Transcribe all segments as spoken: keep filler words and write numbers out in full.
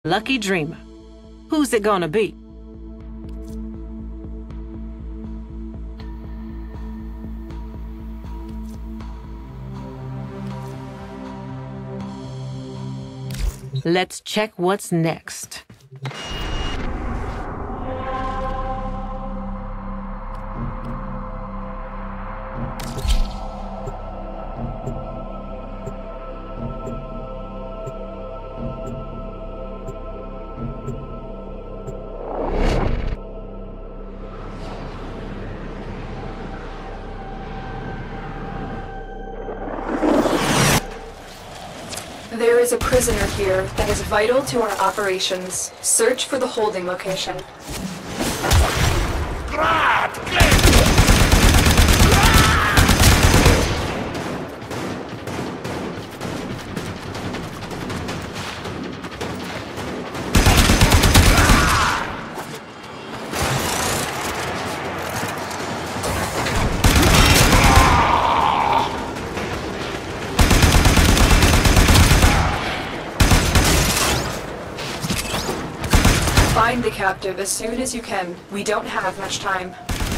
Lucky dreamer. Who's it gonna be? Let's check what's next. There is a prisoner here that is vital to our operations. Search for the holding location. Find the captive as soon as you can. We don't have much time.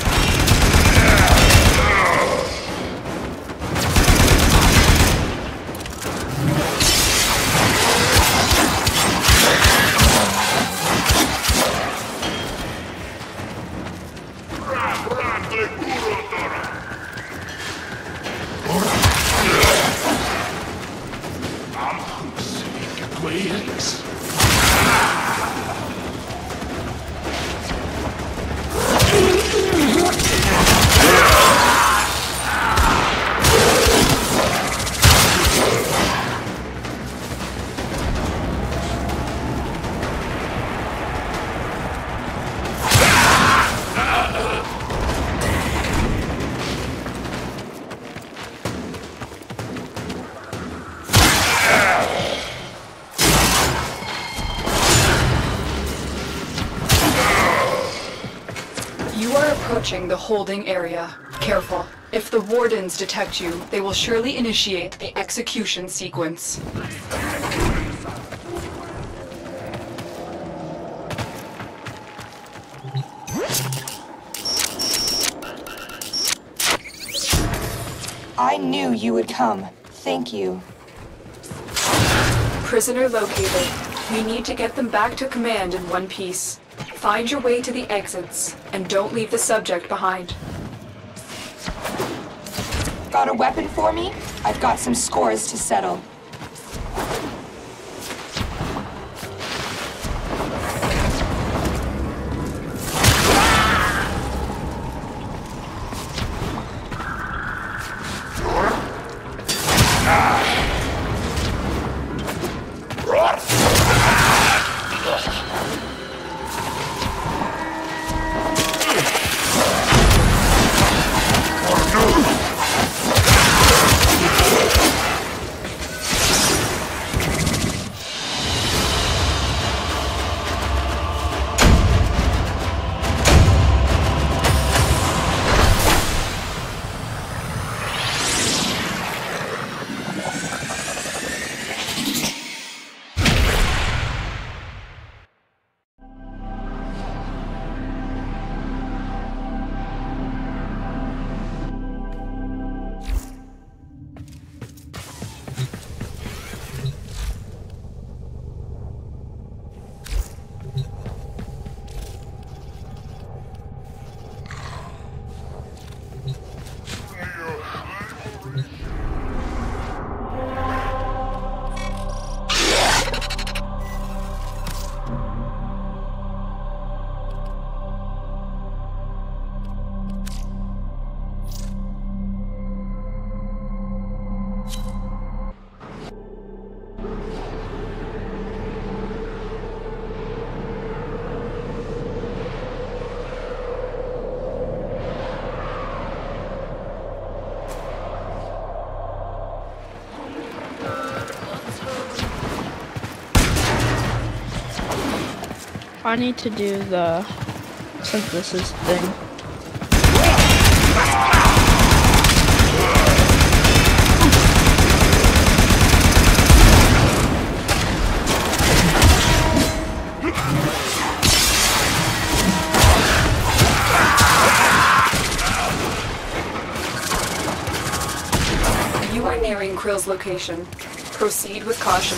Approaching the holding area. Careful. If the wardens detect you, they will surely initiate the execution sequence. I knew you would come. Thank you. Prisoner located. We need to get them back to command in one piece. Find your way to the exits, and don't leave the subject behind. Got a weapon for me? I've got some scores to settle. I need to do the synthesis thing. Krill's location. Proceed with caution.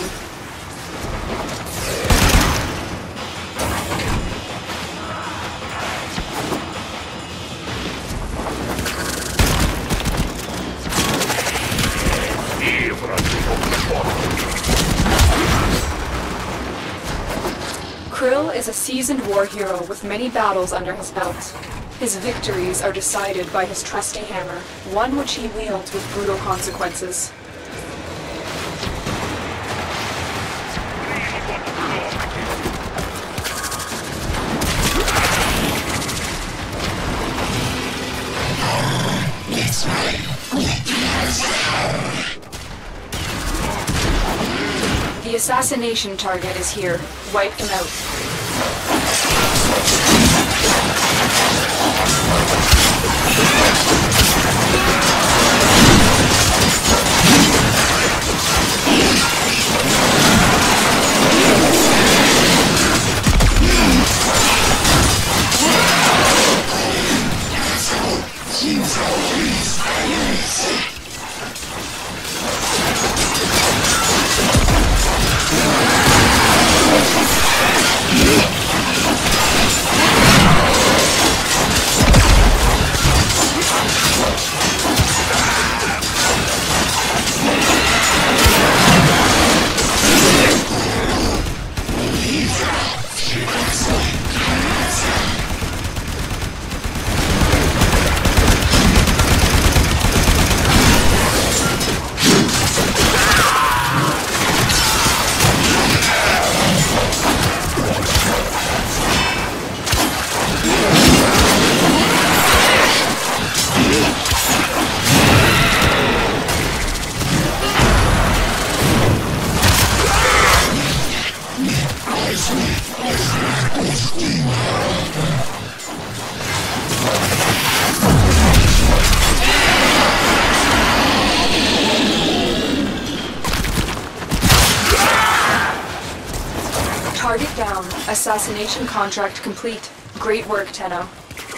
Krill is a seasoned war hero with many battles under his belt. His victories are decided by his trusty hammer, one which he wields with brutal consequences. The assassination target is here. Wipe him out. Target down. Assassination contract complete. Great work, Tenno.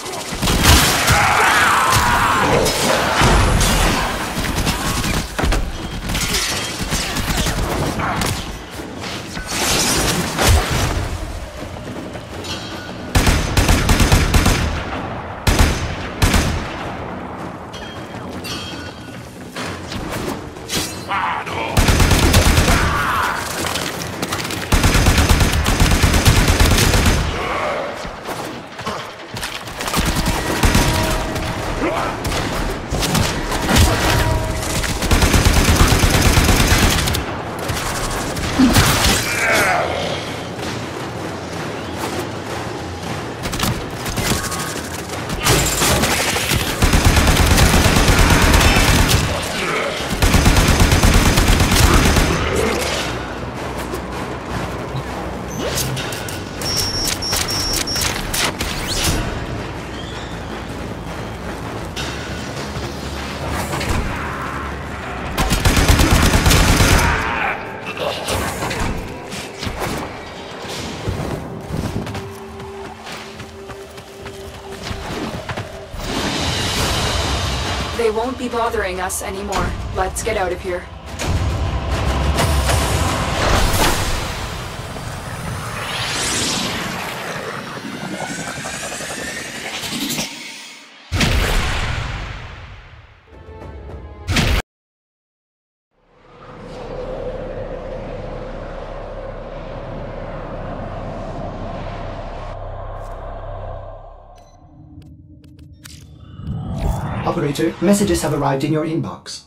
They won't be bothering us anymore. Let's get out of here. Operator, messages have arrived in your inbox.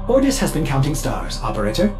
Ordis has been counting stars, operator.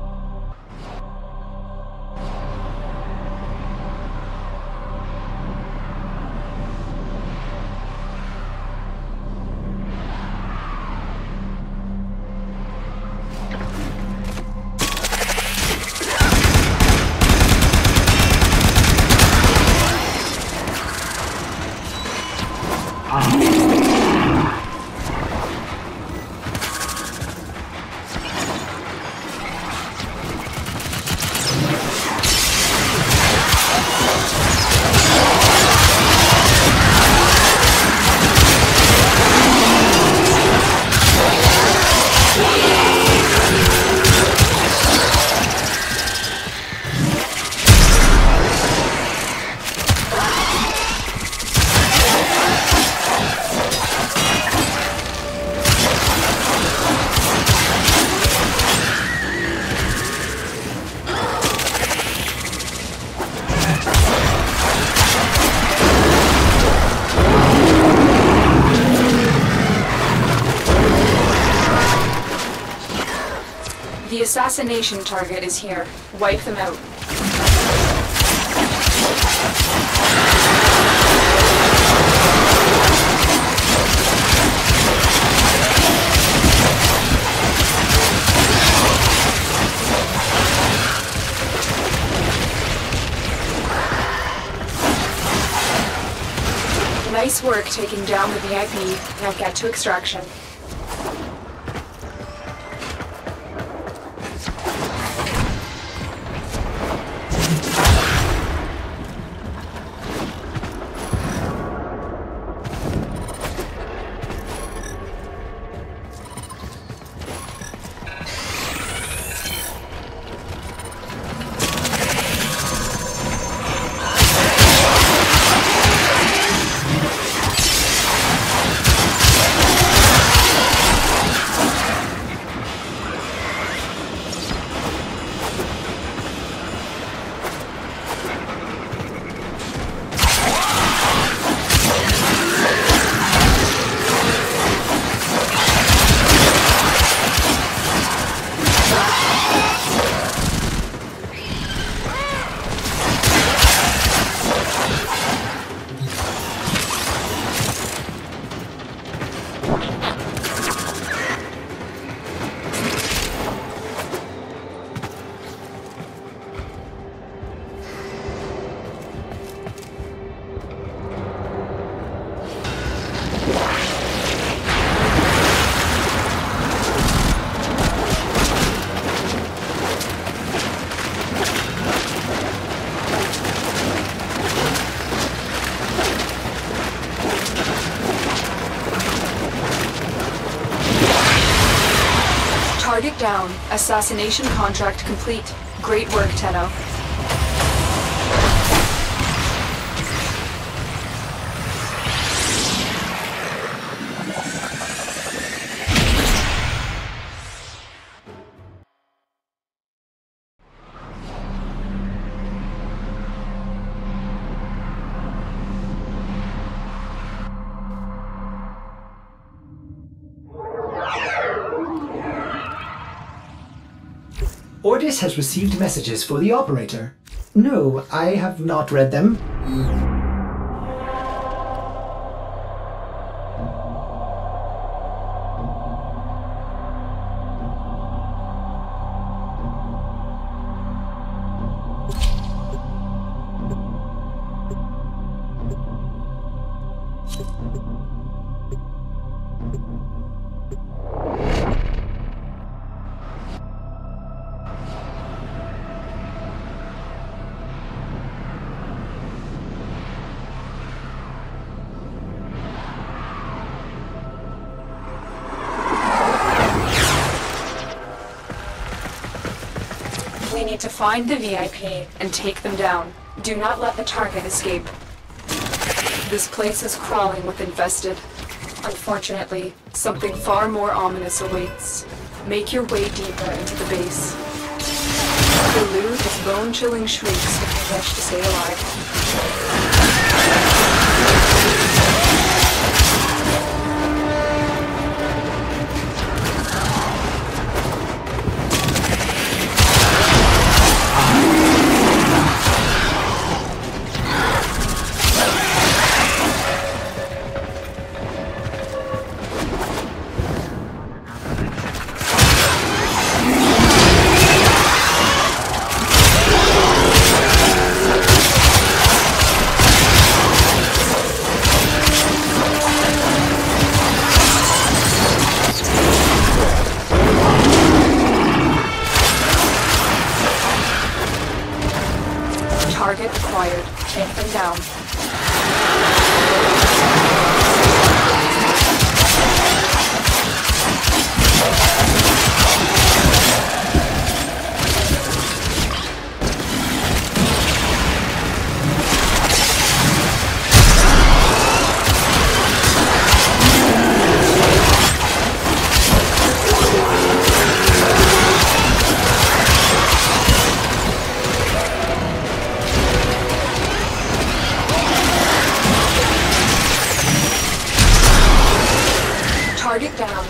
The assassination target is here. Wipe them out. Nice work taking down the V I P. Now get to extraction. Target down. Assassination contract complete. Great work, Tenno. Ordis has received messages for the operator. No, I have not read them. We need to find the V I P and take them down. Do not let the target escape. This place is crawling with infested. Unfortunately, something far more ominous awaits. Make your way deeper into the base. Elude its bone-chilling shrieks if you wish to stay alive.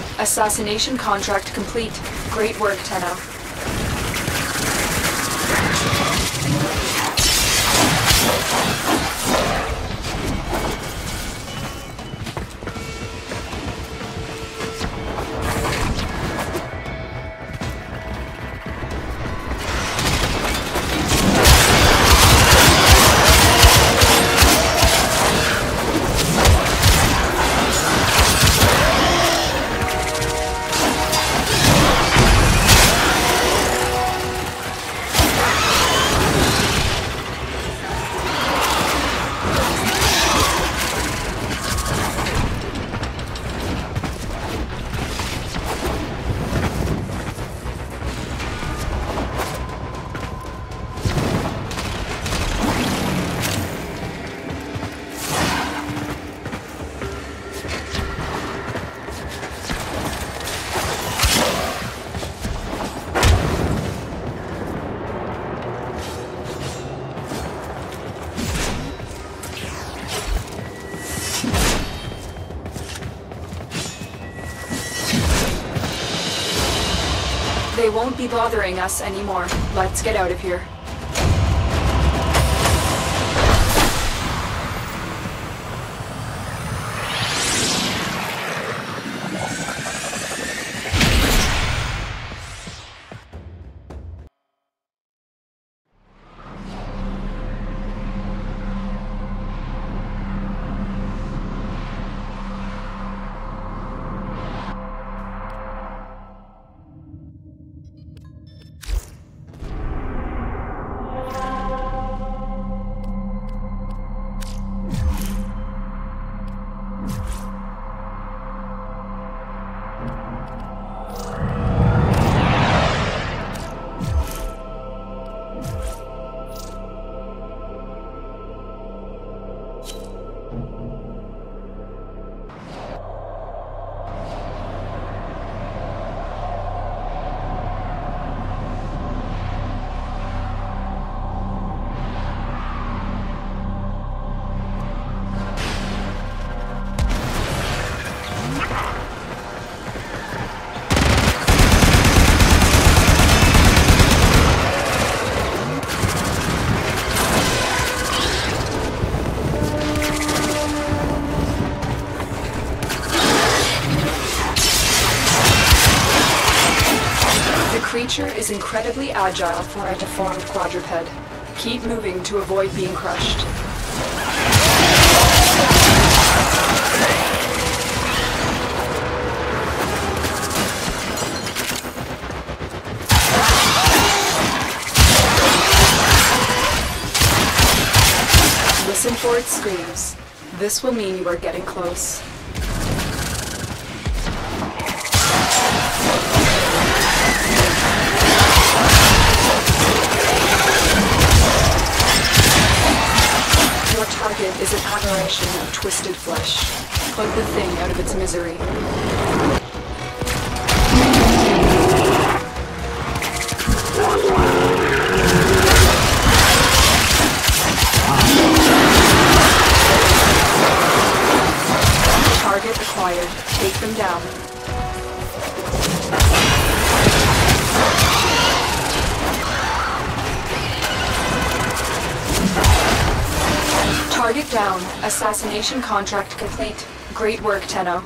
Assassination contract complete. Great work, Tenno. They won't be bothering us anymore. Let's get out of here. Creature is incredibly agile for a deformed quadruped. Keep moving to avoid being crushed. Listen for its screams. This will mean you are getting close. Target is an aberration of twisted flesh. Put the thing out of its misery. Target acquired. Take them down. Target down. Assassination contract complete. Great work, Tenno.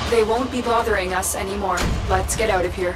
They won't be bothering us anymore. Let's get out of here.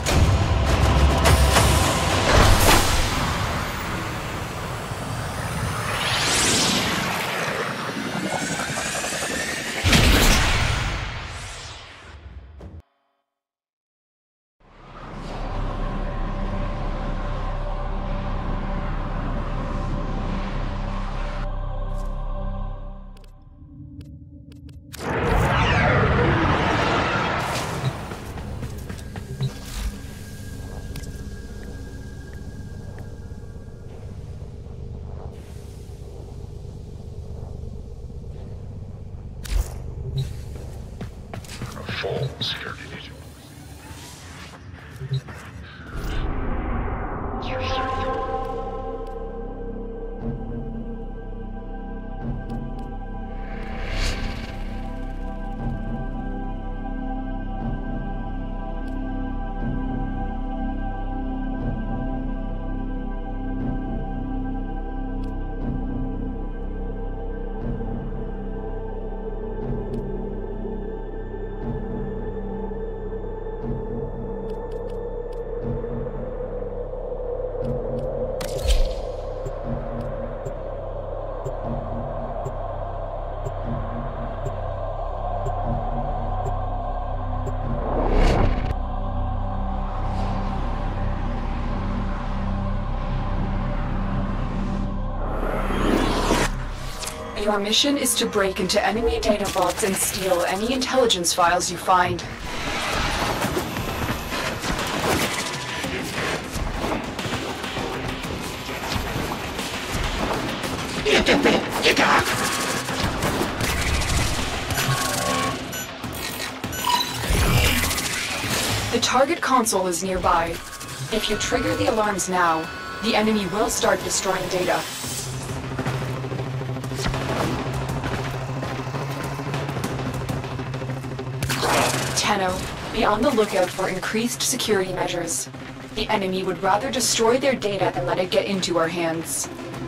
Your mission is to break into enemy data vaults and steal any intelligence files you find. The target console is nearby. If you trigger the alarms now, the enemy will start destroying data. Tenno, be on the lookout for increased security measures. The enemy would rather destroy their data than let it get into our hands.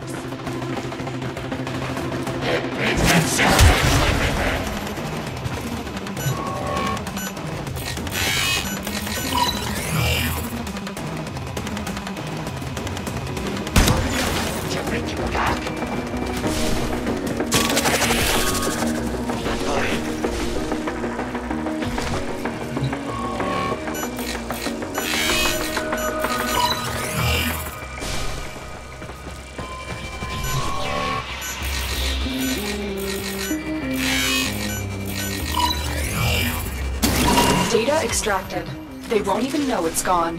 Data extracted. They won't even know it's gone.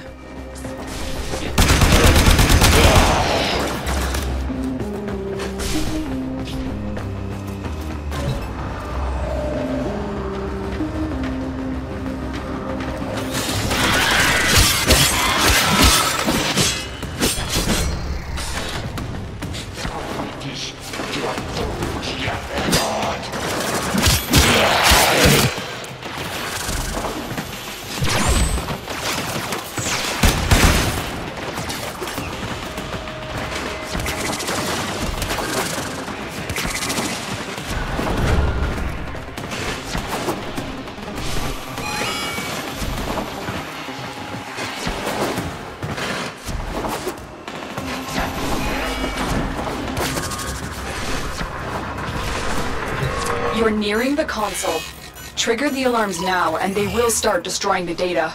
You're nearing the console. Trigger the alarms now, and they will start destroying the data.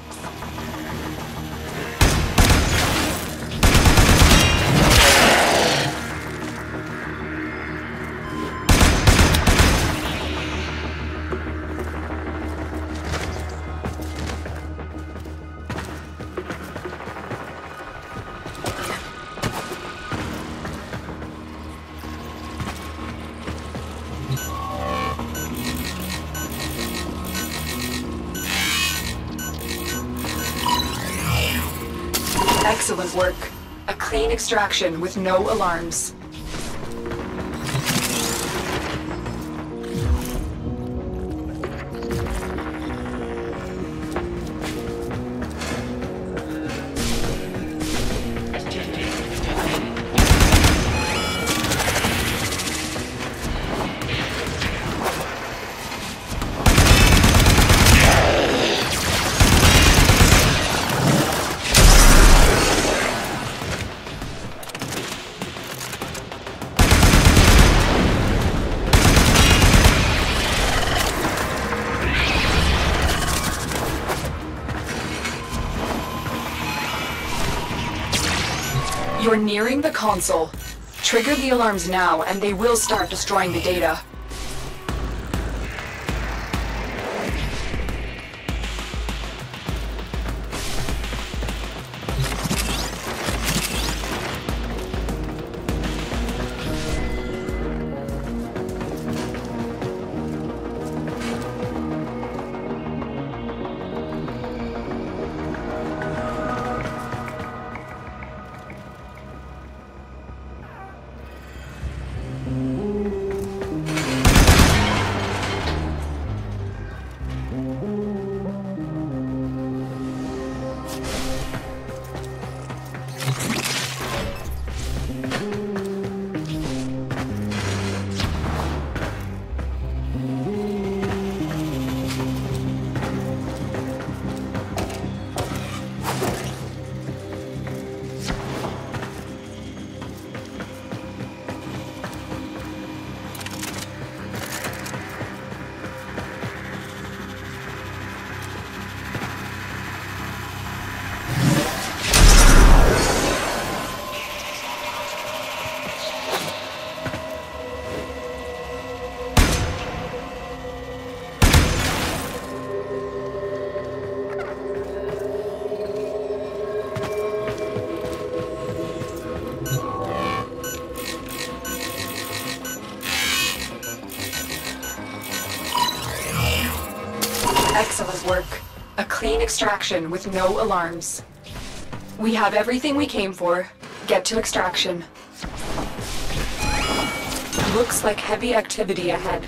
Excellent work. A clean extraction with no alarms. You're nearing the console. Trigger the alarms now, and they will start destroying the data. Excellent work. A clean extraction with no alarms. We have everything we came for. Get to extraction. Looks like heavy activity ahead.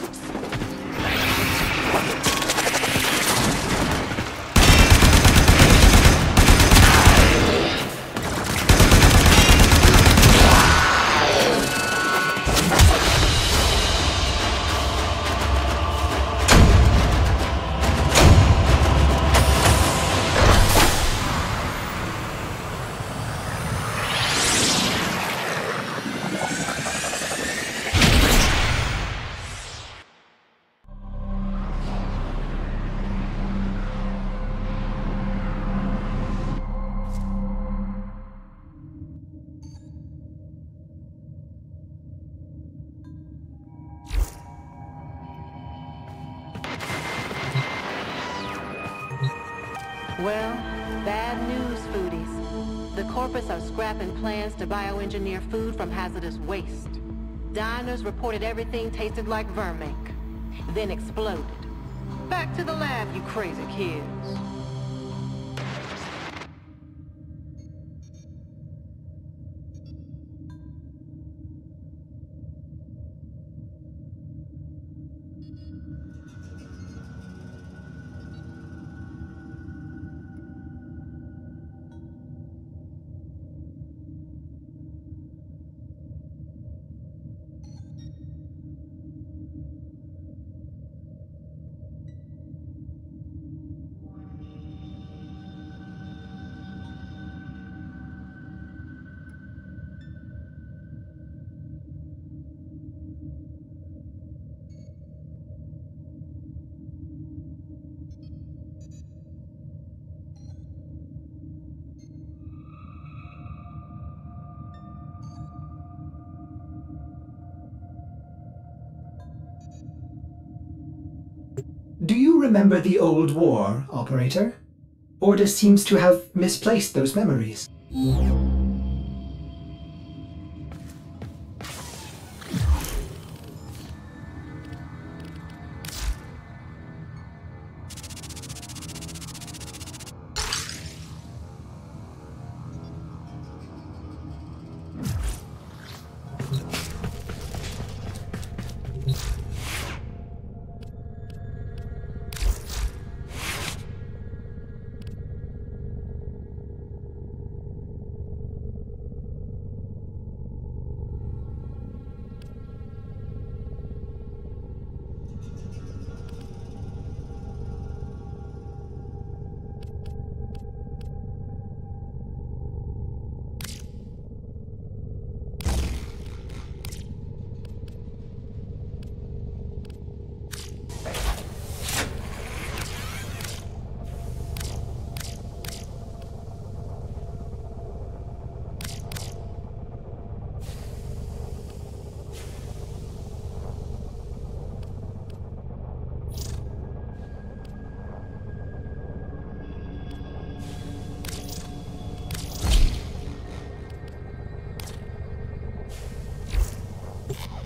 Well, bad news, foodies. The Corpus are scrapping plans to bioengineer food from hazardous waste. Diners reported everything tasted like vermink, then exploded. Back to the lab, you crazy kids. Do you remember the old war, Operator? Ordis seems to have misplaced those memories.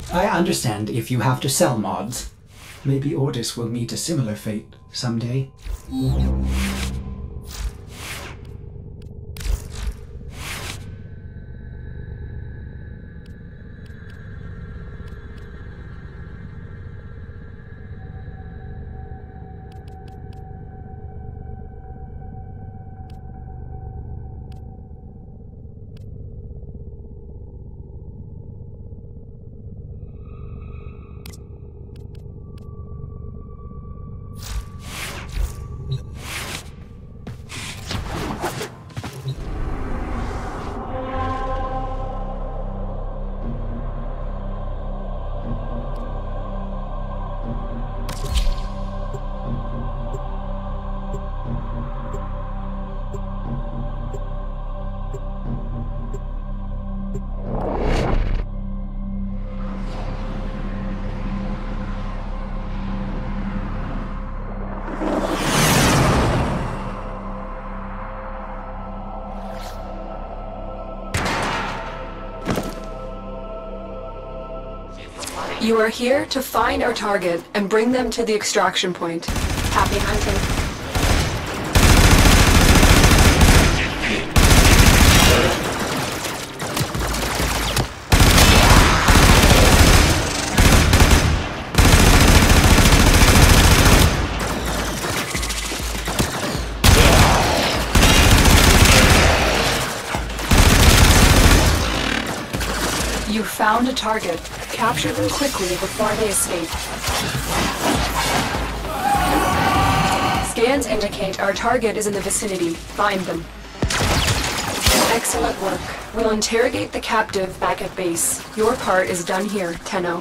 I understand if you have to sell mods. Maybe Ordis will meet a similar fate someday. You are here to find our target and bring them to the extraction point. Happy hunting. You found a target. Capture them quickly before they escape. Scans indicate our target is in the vicinity. Find them. Excellent work. We'll interrogate the captive back at base. Your part is done here, Tenno.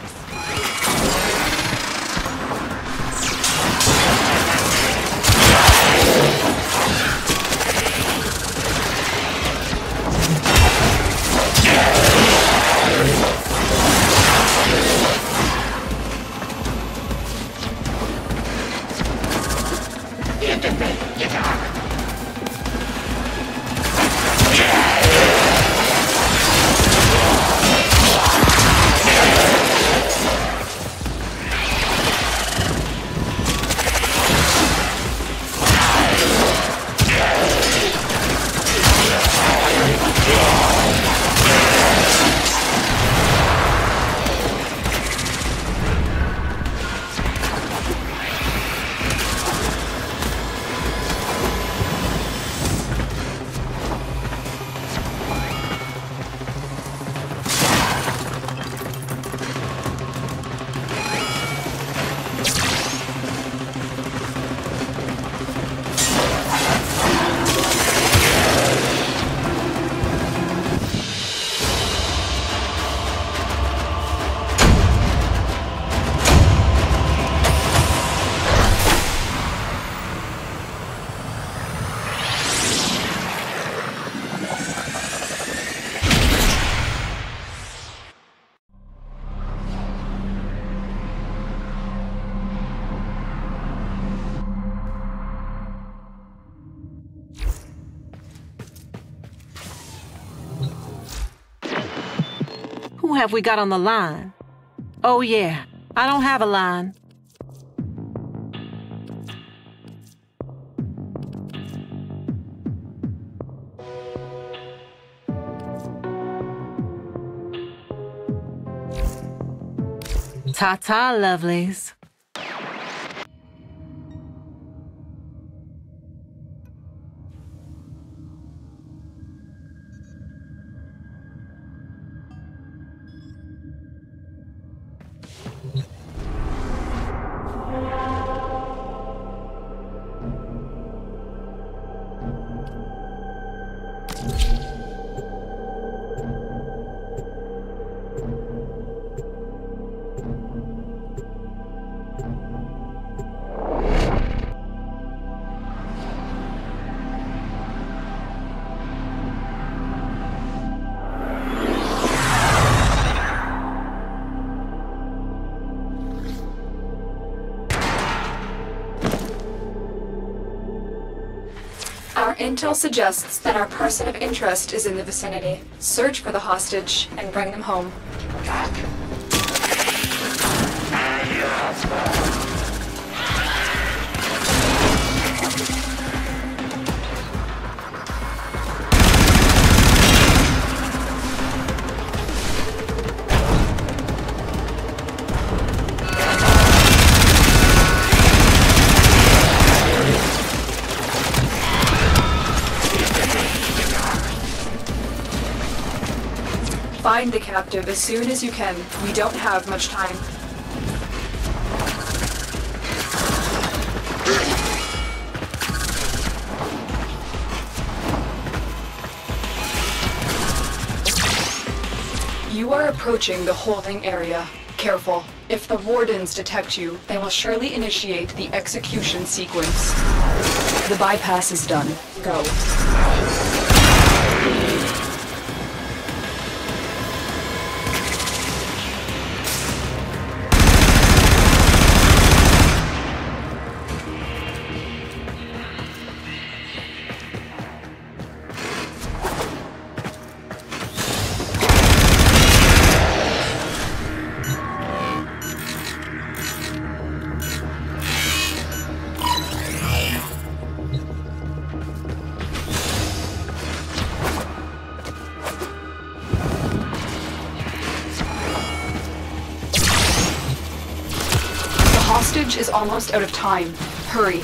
Who have we got on the line? Oh yeah, I don't have a line. Ta-ta, lovelies. Our intel suggests that our person of interest is in the vicinity. Search for the hostage and bring them home. Find the captive as soon as you can. We don't have much time. You are approaching the holding area. Careful. If the wardens detect you, they will surely initiate the execution sequence. The bypass is done. Go. Hostage is almost out of time. Hurry.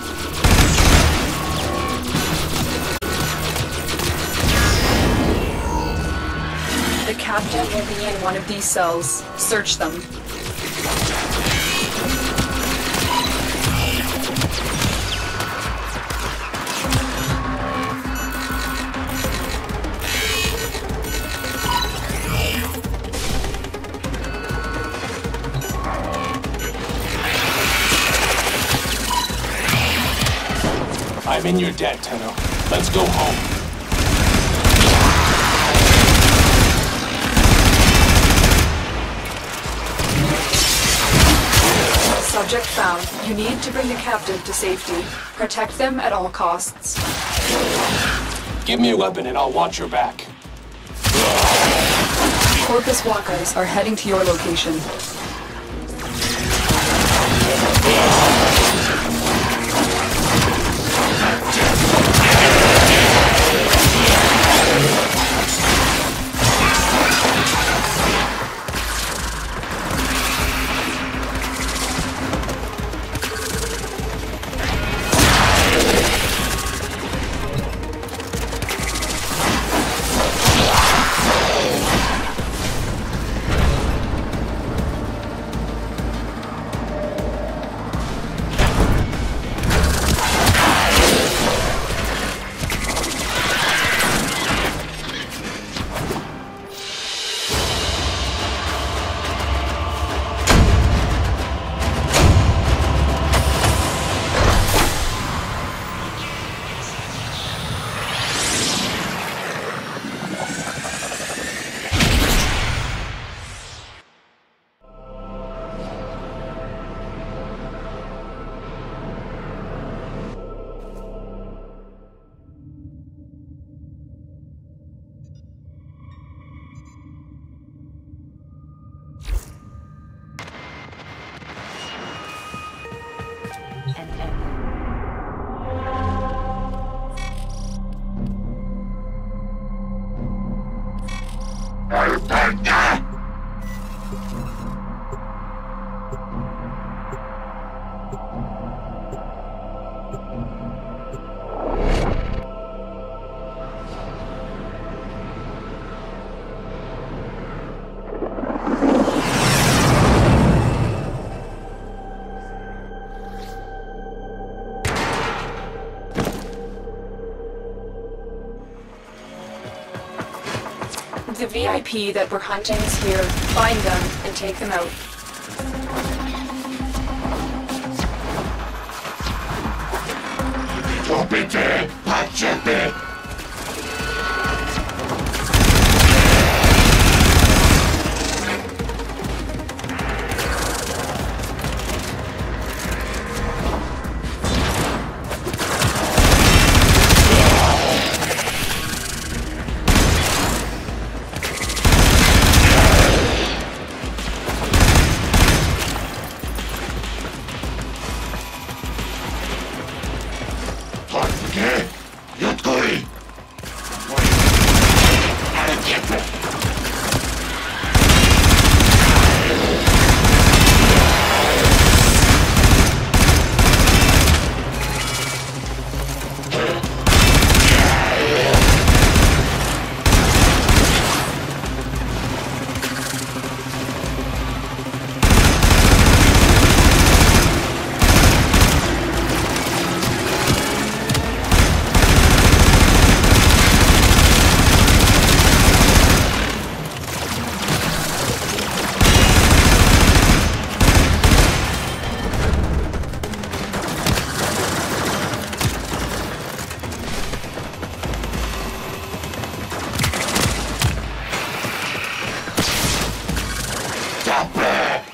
The captain will be in one of these cells. Search them. I'm in your debt, Tenno. Let's go home. Subject found. You need to bring the captive to safety. Protect them at all costs. Give me a weapon and I'll watch your back. Corpus walkers are heading to your location. The V I P that we're hunting is here. Find them and take them out. Topite, Pachepe. Yotgori!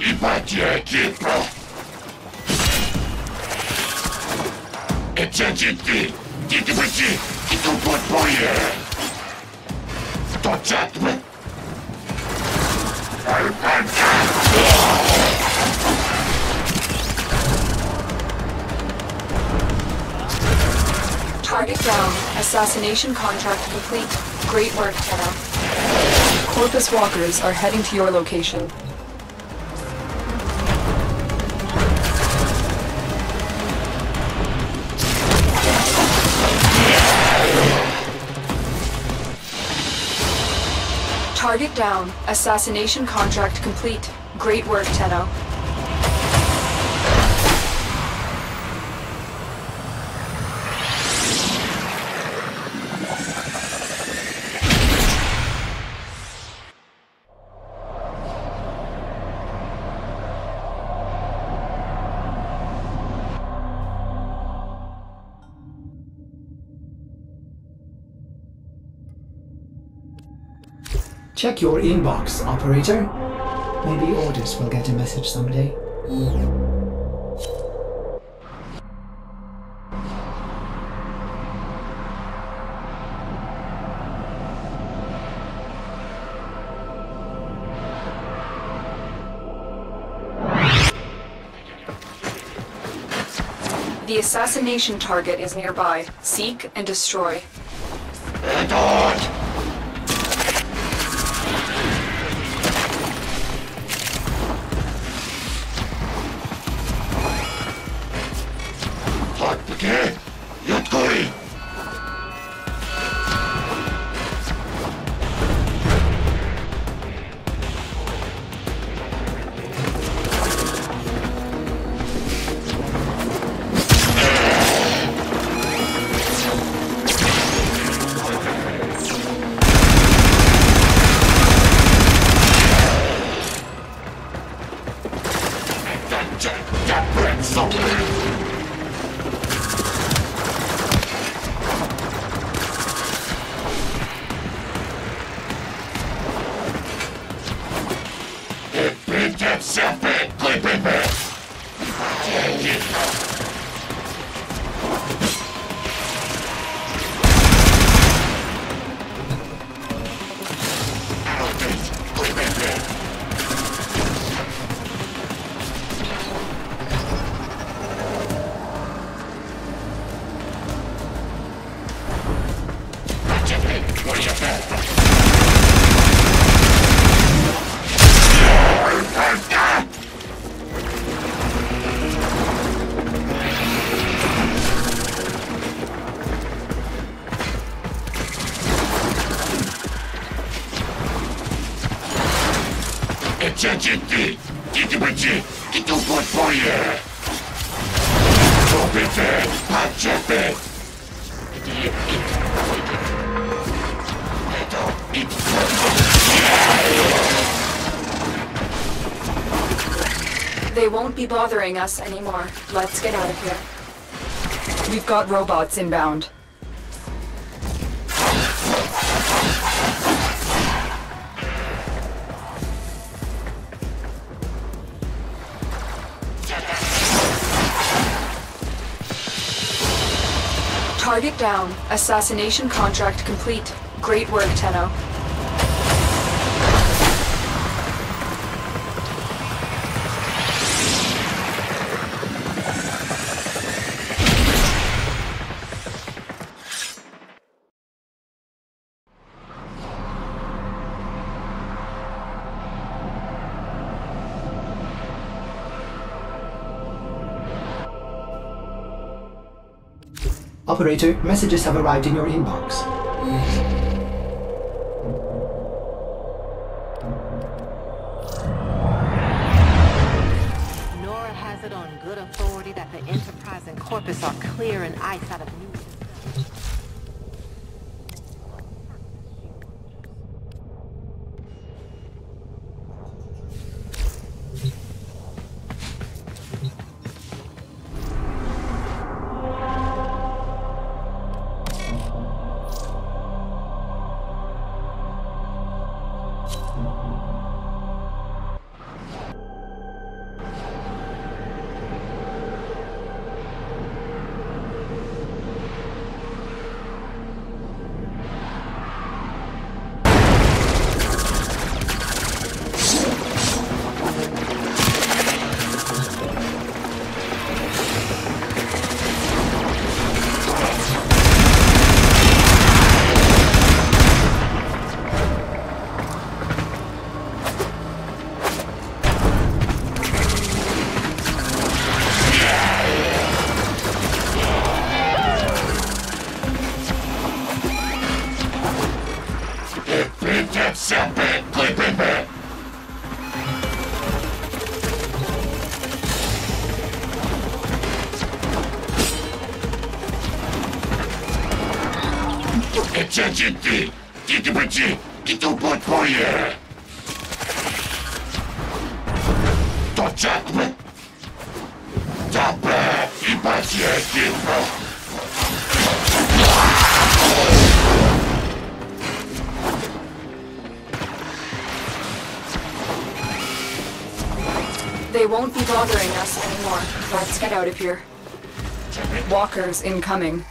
Ipatiekipa. Eczacity, dite бъчи, като подбоя. Точатме. Target down. Assassination contract complete. Great work, Tenno. Corpus walkers are heading to your location. Target down. Assassination contract complete. Great work, Tenno. Check your inbox, operator. Maybe Ordis will get a message someday. The assassination target is nearby. Seek and destroy. Okay, Yutkuri. Eczacity, dite бъчи, като подбоя. Опите, пачете. They won't be bothering us anymore. Let's get out of here. We've got robots inbound. Target down. Assassination contract complete. Great work, Tenno. Operator, messages have arrived in your inbox. Nora has it on good authority that the Enterprise and Corpus are clearing ice out of New. Ciacity! Kitipachi! Kitupotpoje! Toczakmy! Dobre i patriotywno! They won't be bothering us anymore. Let's get out of here. Walkers incoming.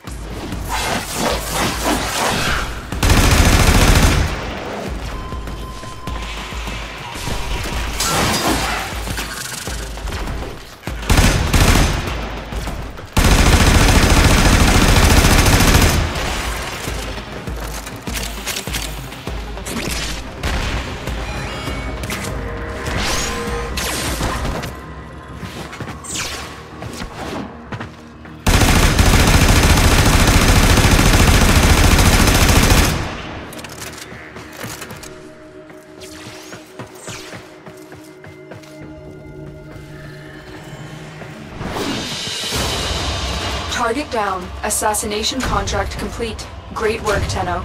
Target down. Assassination contract complete. Great work, Tenno.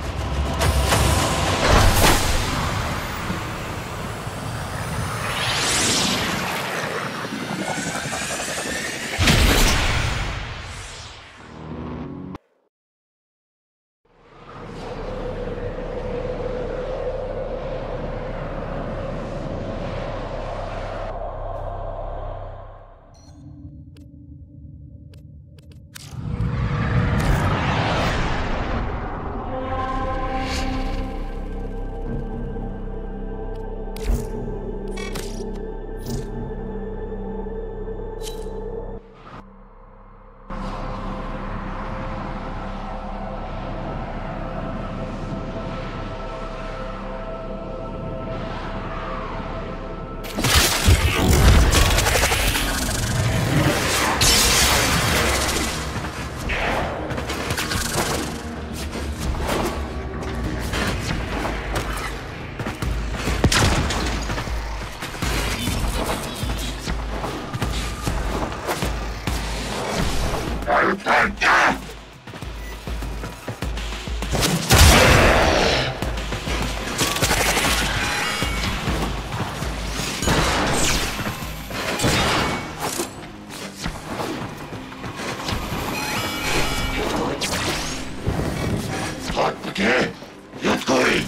Отпуки! Юткуй!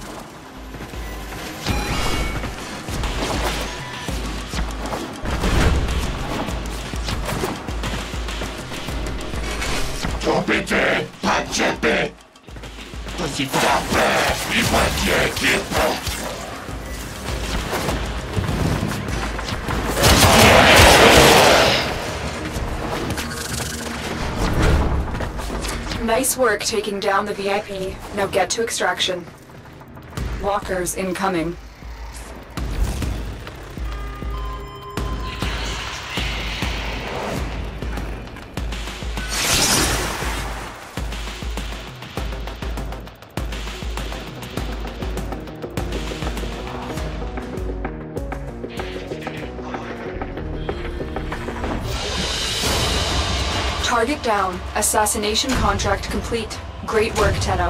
Топите! Подчепи! Добре и патриотично! Nice work taking down the V I P. Now get to extraction. Walkers incoming. Target down. Assassination contract complete. Great work, Tenno.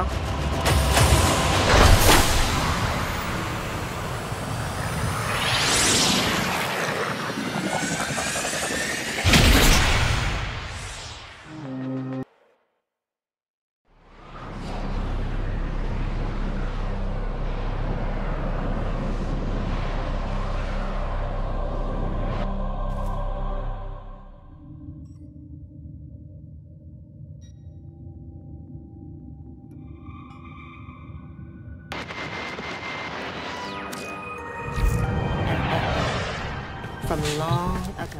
From long ago.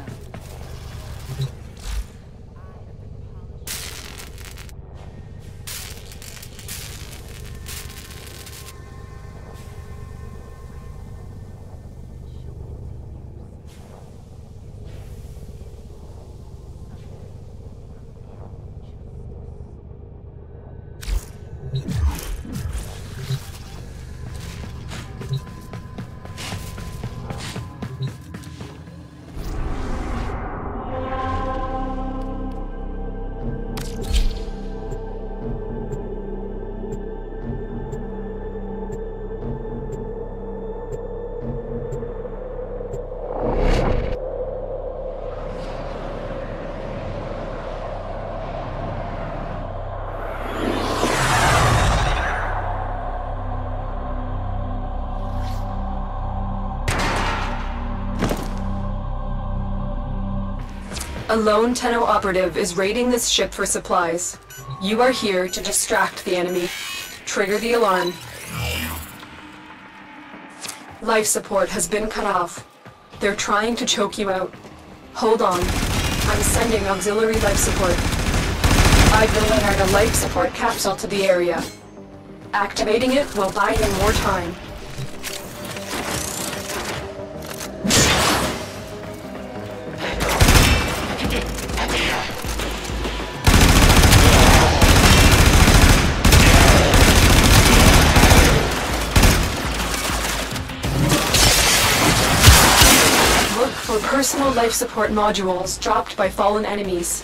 A lone Tenno operative is raiding this ship for supplies. You are here to distract the enemy. Trigger the alarm. Life support has been cut off. They're trying to choke you out. Hold on. I'm sending auxiliary life support. I've delivered a life support capsule to the area. Activating it will buy you more time. Look for personal life support modules dropped by fallen enemies.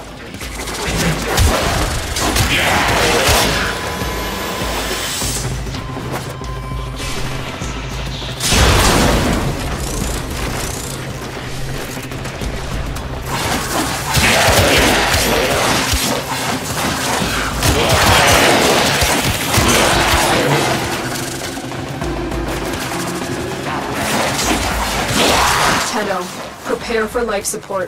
Tenno, prepare for life support.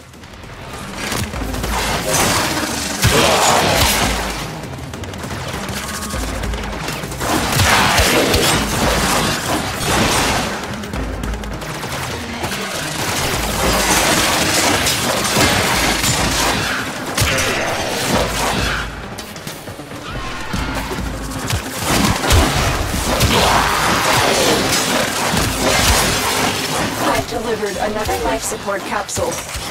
I've delivered another life support capsule.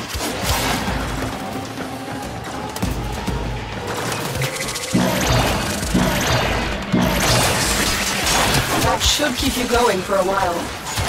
That should keep you going for a while.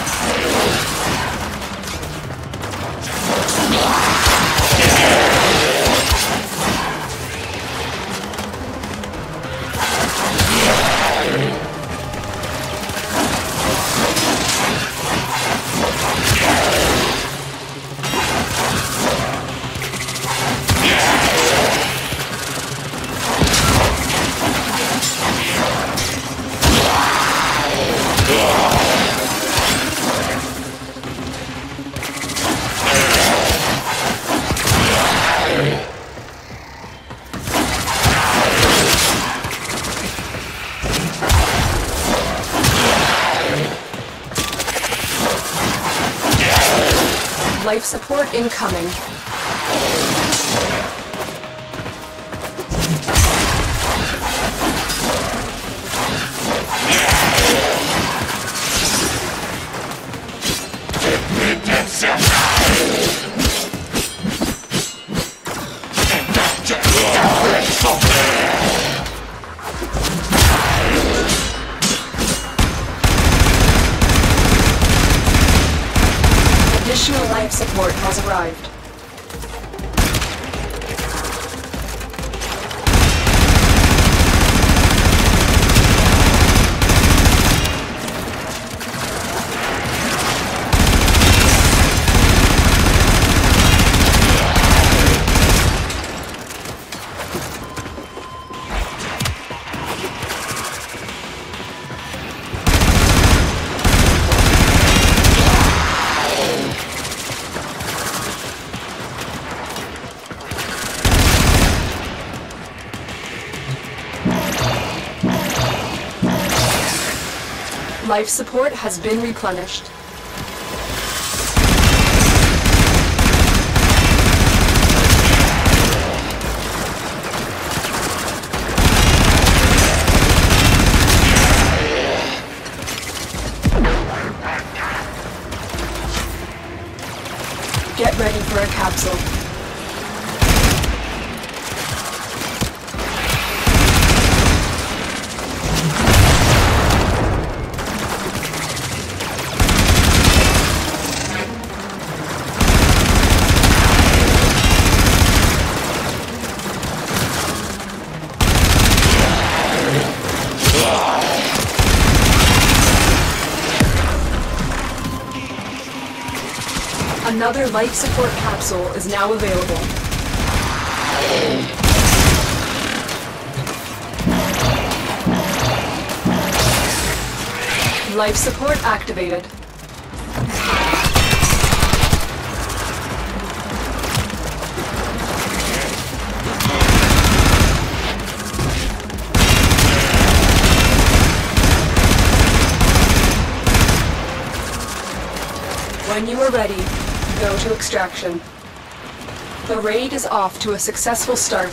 Life support incoming. Additional life support has arrived. Life support has been replenished. Get ready for a capsule. Another life support capsule is now available. Life support activated. When you are ready, go to extraction. The raid is off to a successful start.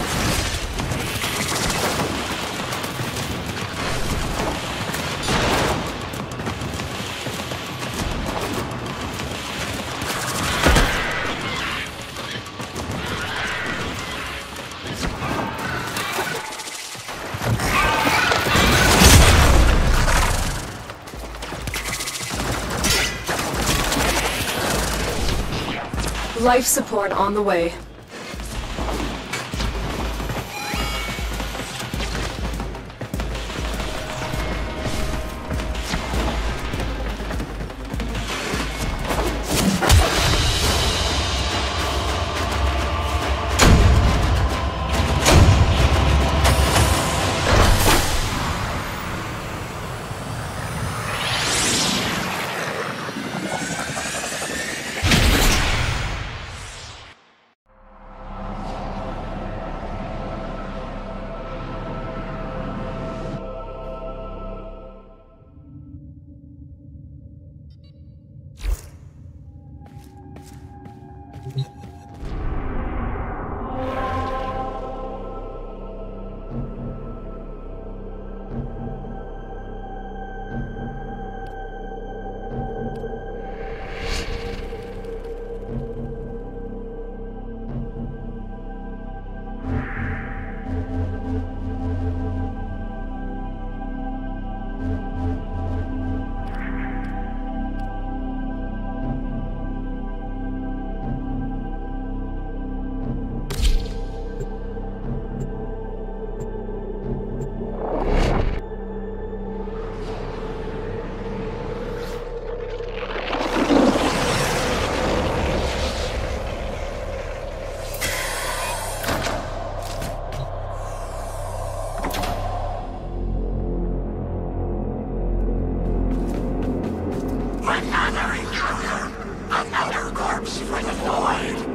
Life support on the way. Another intruder. Another corpse for the void.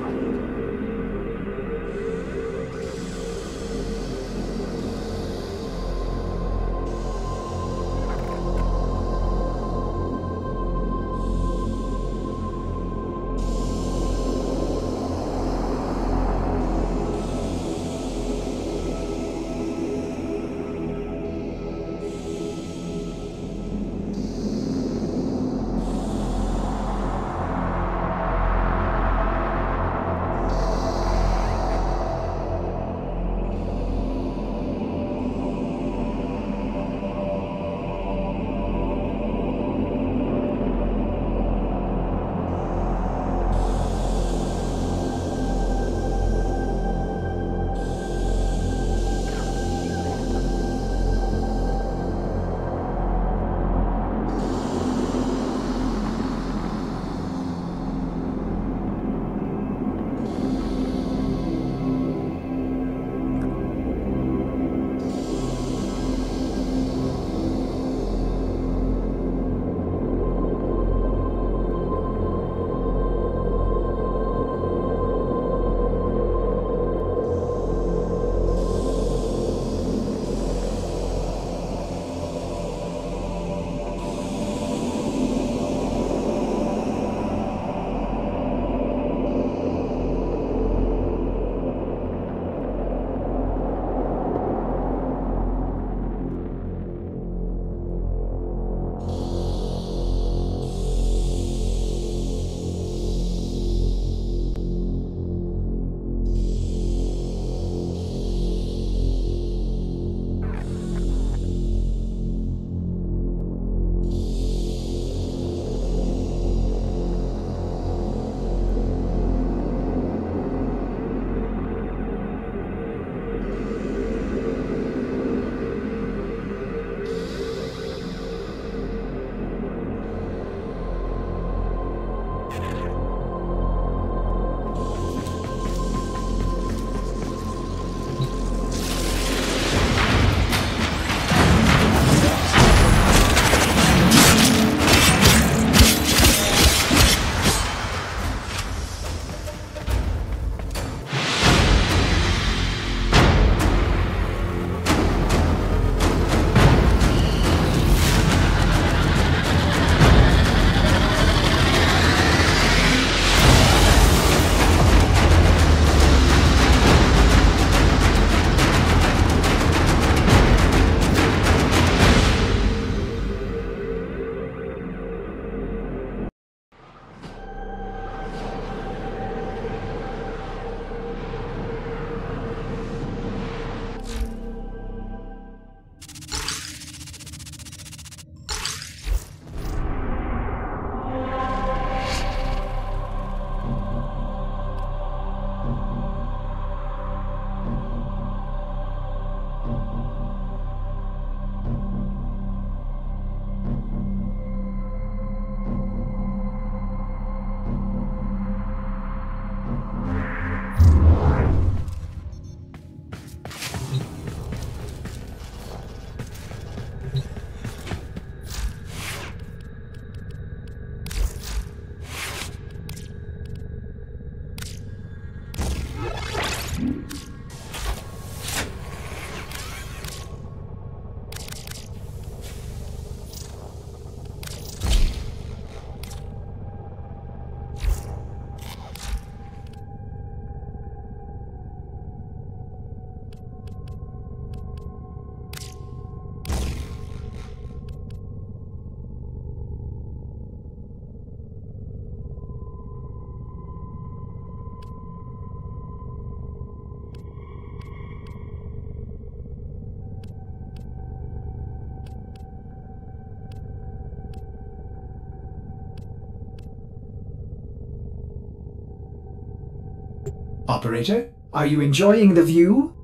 Operator, are you enjoying the view?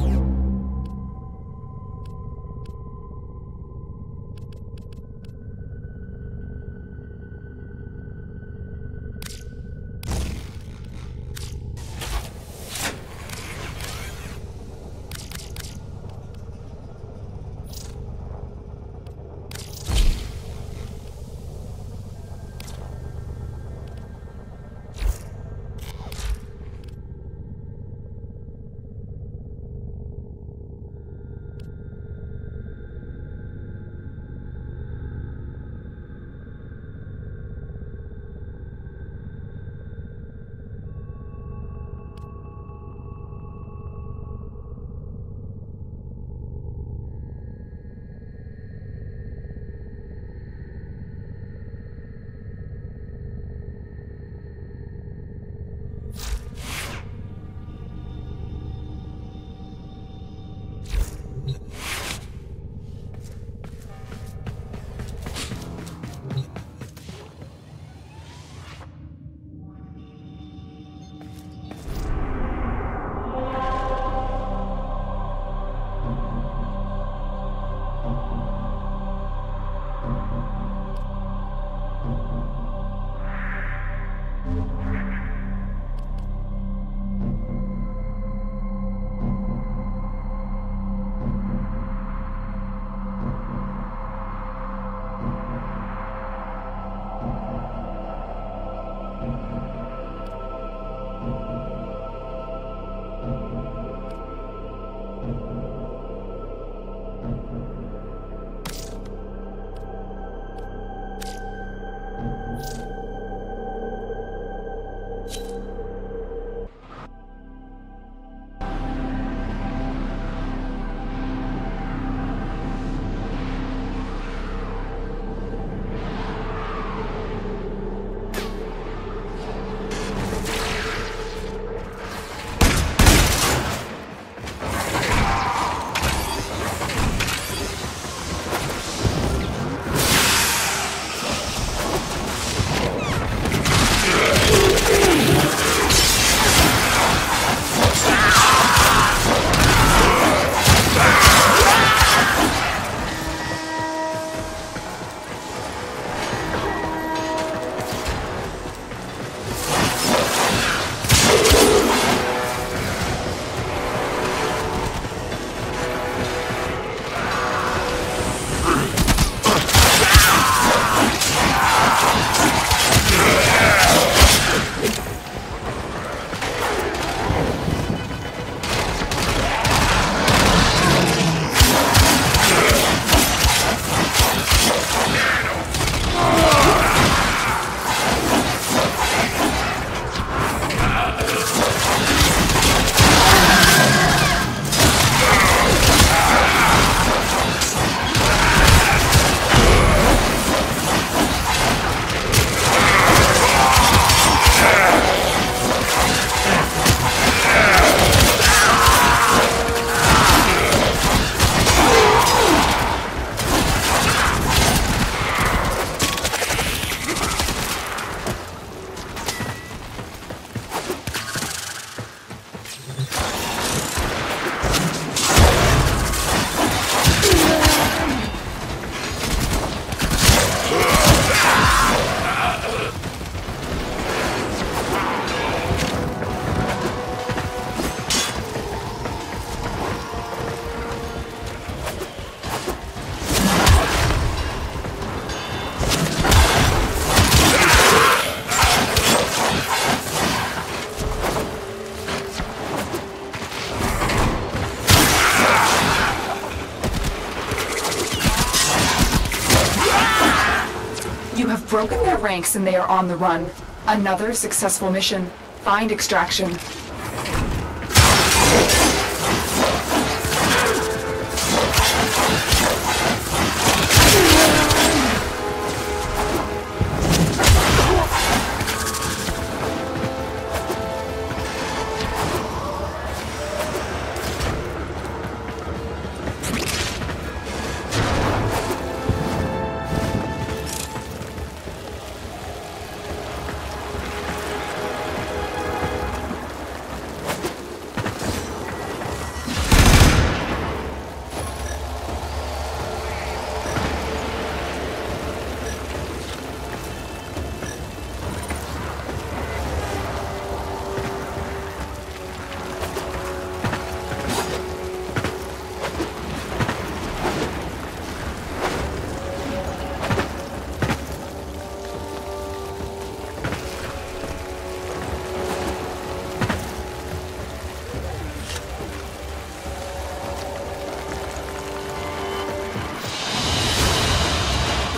broken their ranks and they are on the run. Another successful mission. Find extraction.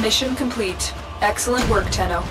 Mission complete. Excellent work, Tenno.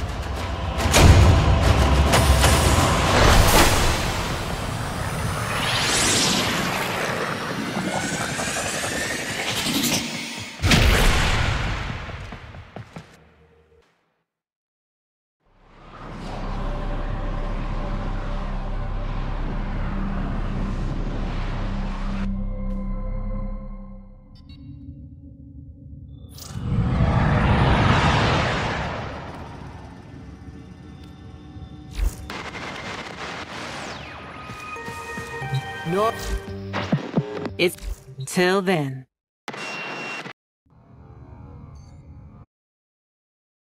Nor it's till then.